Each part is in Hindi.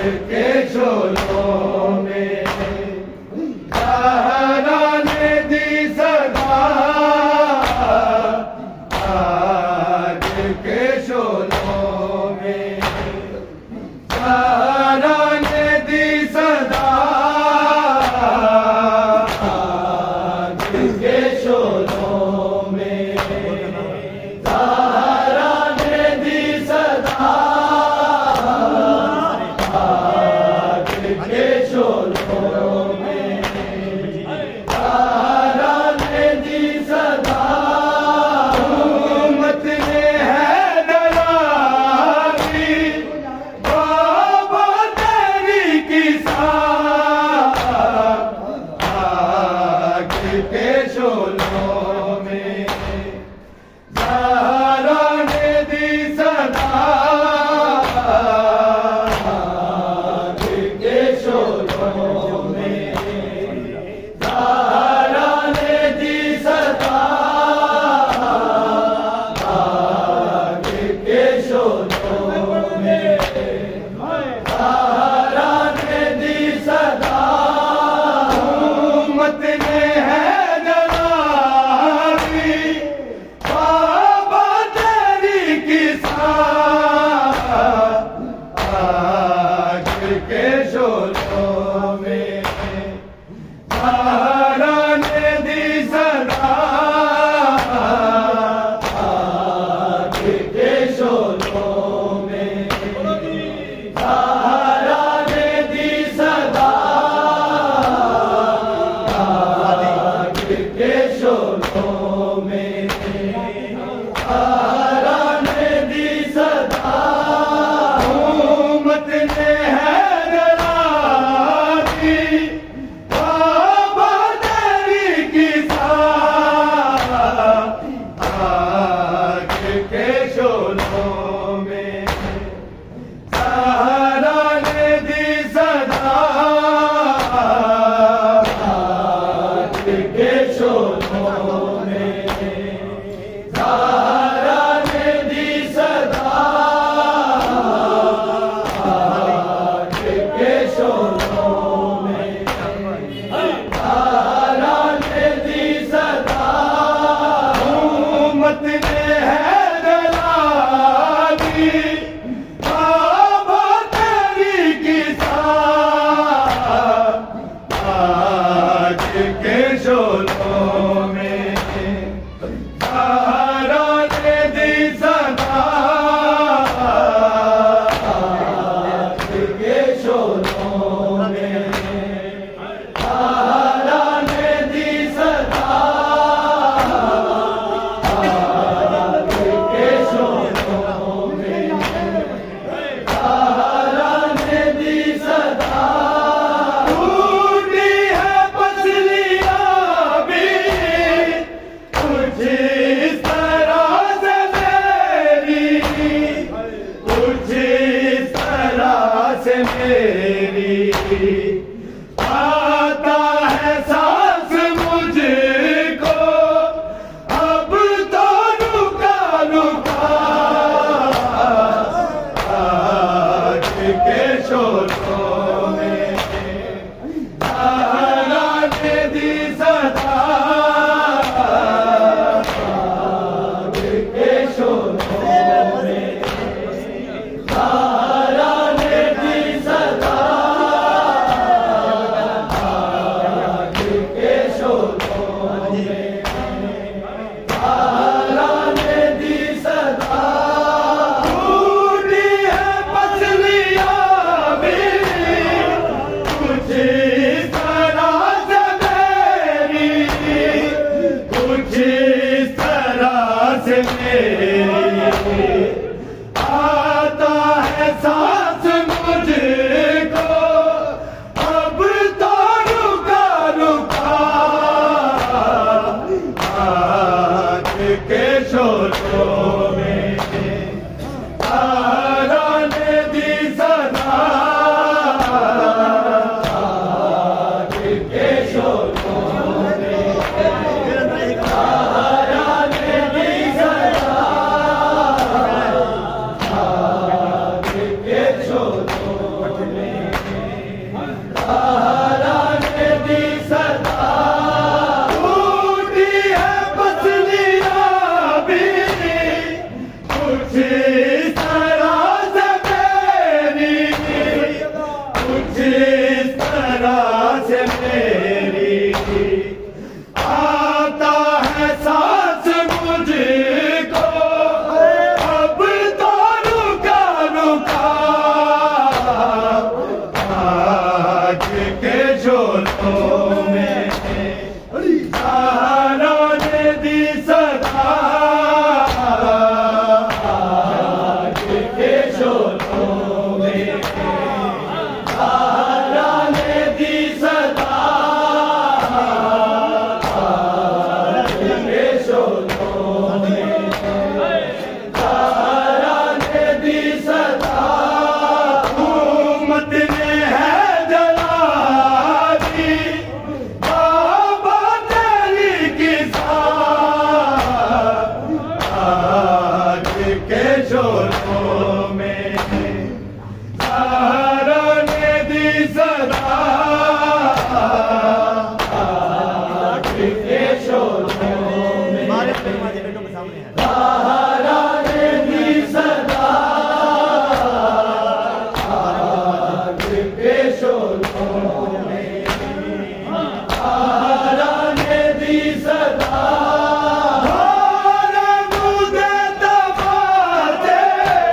के शोलों में ज़हरा ने दी सदा आज के शोलों में ज़हरा ने दी सदा आज के शोलों में ज़हरा ने दी सदा आज के शोलों में ज़हरा ने दी सदा उम्मत ने है डरावी बाबा तेरी की आग के शोलों में ज़हरा ने दी सदा आग के शोलों में ज़हरा ने दी सदा आग के शोलों में ज़हरा ने दी सदा उम्मत ने है डरावी बाबा तेरी की आग के शोलों में ज़हरा ने दी सदा आग के शोलों में ज़हरा ने दी सदा आग के शोलों में ज़हरा ने दी सदा उम्मत ने है डरावी बाबा तेरी की आग के शोलों में ज़हरा ने दी सदा आग के शोलों में ज़हरा ने दी सदा आग के शोलों में ज़हरा ने दी सदा उम्मत ने है डरावी बाबा तेरी की आग के शोलों में ज़हरा ने दी सदा आग के शोलों में ज़हरा ने दी सदा आग के शोलों में ज़हरा ने दी सदा टूटी है पसलियां भी कुछ इस तरह से मेरी कुछ इस तरह से मेरी आता है सांस मुझको अब तो रुका रुका आग के शोलों में ज़हरा ने दी सदा आग के शोलों में ज़हरा ने दी सदा शोलों में तारा ने दी सदा मुझे तमाचे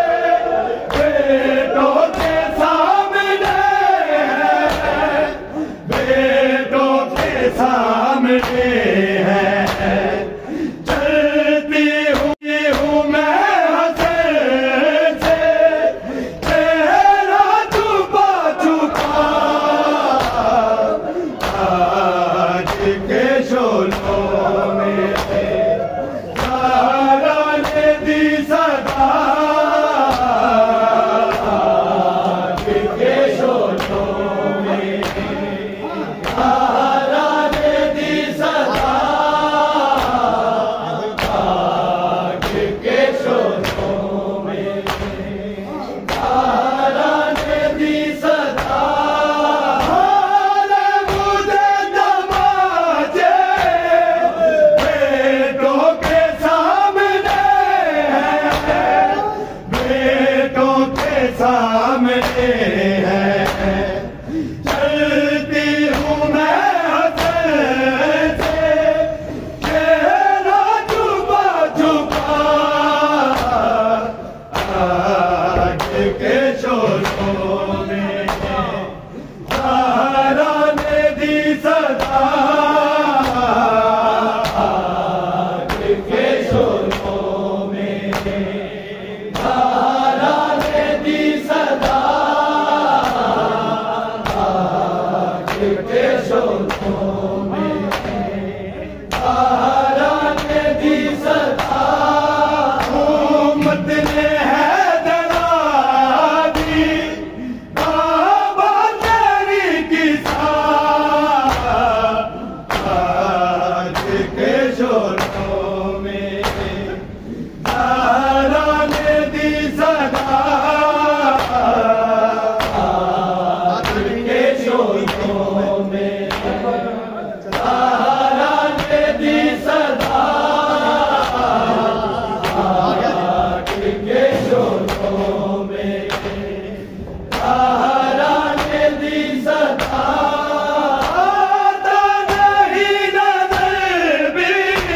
बेटों के सामने है चलती हूँ मैं हंसे से चेहरा छुपा छुपा आज के शोलों में तारा ने दी सदा आज के शोलों में तारा ने दी सदा आज के शोलों में तारा ने दी सदा मुझे तमाचे बेटों के सामने बेटों के सामने है चलती हूँ मैं हंसे से चेहरा छुपा छुपा आज के शोलों में तारा ने दी सदा आज के शोलों में तारा ने दी सदा आज के शोलों में तारा ने दी सदा उम्मत ने है डरा दी बाबा तेरी किसा आज के शोलों में तारा ने दी सदा आज के शोलों में तारा ने दी सदा आज के शोलों में तारा ने दी सदा आता नहीं नजर भी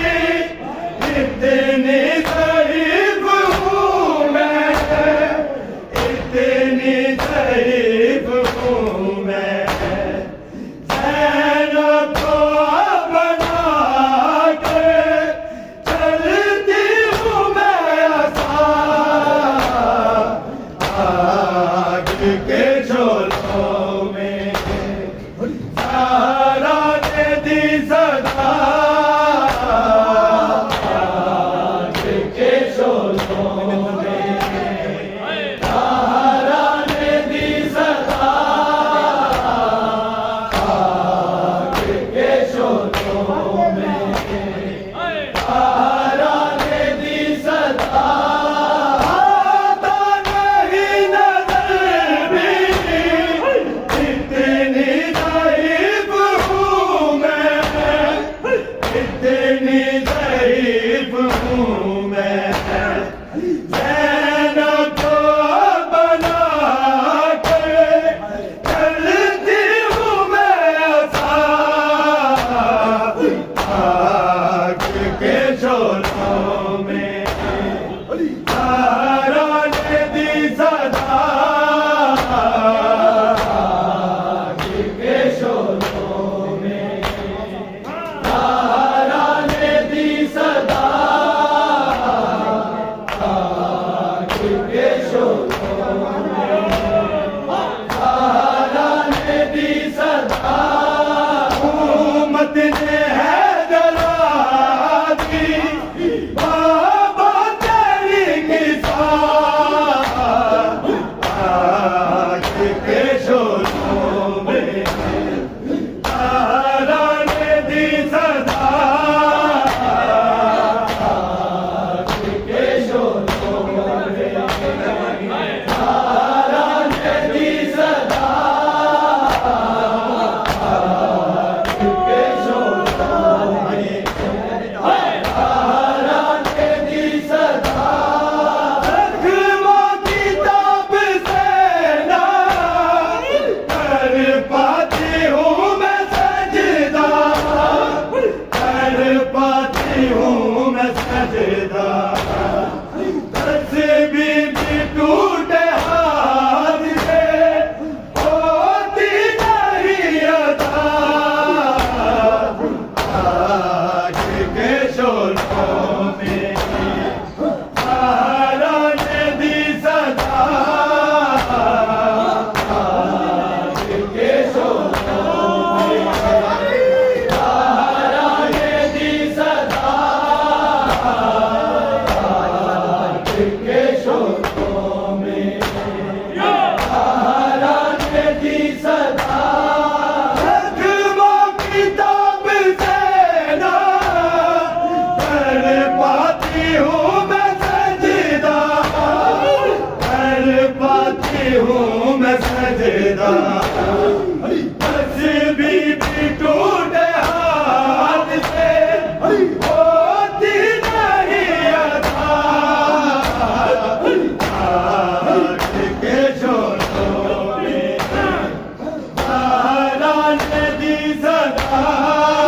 इतनी ज़रीफ़ हूँ मैं इतनी ज़रीफ़ हूँ मैं ज़ैनब को बना के चलती हूँ मैं आज के शोलों में तारा ने दी सदा आज के शोलों में तारा ने दी सदा आज के शोलों में तारा ने दी सदा आता नहीं नजर भी इतनी ज़रीफ़ हूँ मैं इतनी ज़रीफ़ हूँ मैं ज़ैनब को बना के चलती हूँ मैं आज के शोलों में तारा ने दी सदा आज के शोलों में तारा ने दी सदा आज के शोलों में तारा ने दी सदा उम्मत ने है डरा दी बाबा तेरी किसा आज के शोलों में तारा ने दी सदा आज के शोलों में तारा ने दी सदा आज के शोलों बस भी टूटे हाथ से होती नहीं अदा के शोरों में ज़हरा ने दी सदा